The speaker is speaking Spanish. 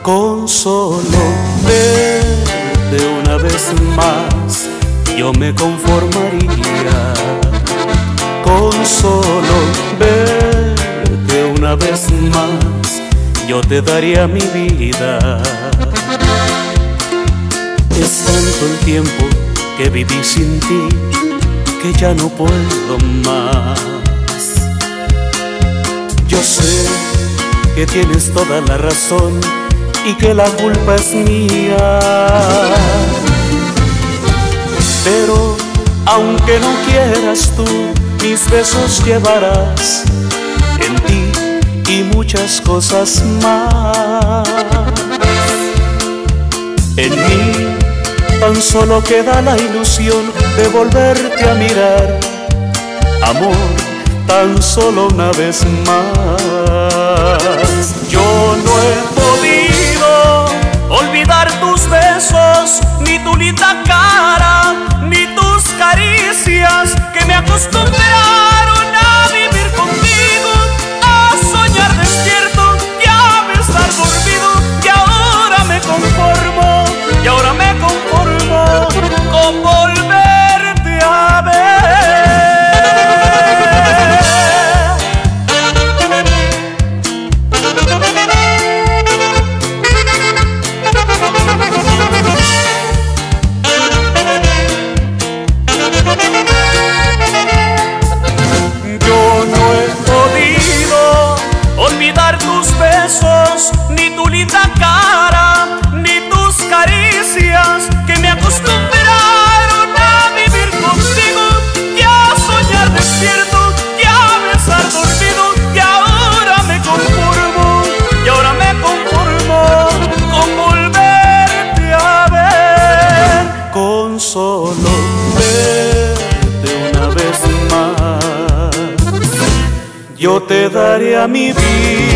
Con solo verte una vez más yo me conformaría. Con solo verte una vez más yo te daría mi vida. Es tanto el tiempo que viví sin ti que ya no puedo más. Yo sé que tienes toda la razón y que la culpa es mía, pero aunque no quieras tú, mis besos llevarás en ti y muchas cosas más. En mí tan solo queda la ilusión de volverte a mirar, amor, tan solo una vez más. Yo no he podido olvidar tus besos, ni tu linda cara, ni tus caricias que me acostumbraron a vivir contigo, a soñar despierto y a besar dormido. Y ahora me conformo, y ahora me conformo con volverte a ver. Ni tu linda cara, ni tus caricias que me acostumbraron a vivir contigo y a soñar despierto y a besar dormido. Y ahora me conformo, y ahora me conformo con volverte a ver. Con solo verte una vez más yo te daré a mi vida.